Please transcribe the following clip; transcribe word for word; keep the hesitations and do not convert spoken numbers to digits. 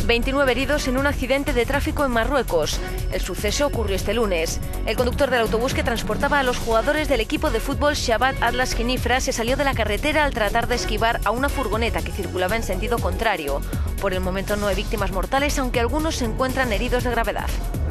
veintinueve heridos en un accidente de tráfico en Marruecos. El suceso ocurrió este lunes. El conductor del autobús que transportaba a los jugadores del equipo de fútbol Shabab Atlas Khenifra se salió de la carretera al tratar de esquivar a una furgoneta que circulaba en sentido contrario. Por el momento no hay víctimas mortales, aunque algunos se encuentran heridos de gravedad.